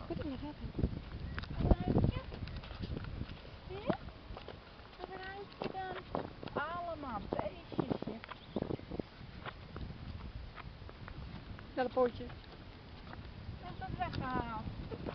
goed in de gaten. Zie je? Wat een huisje dan. Allemaal beestjes. Naar de pootje. Dat is weggehaald.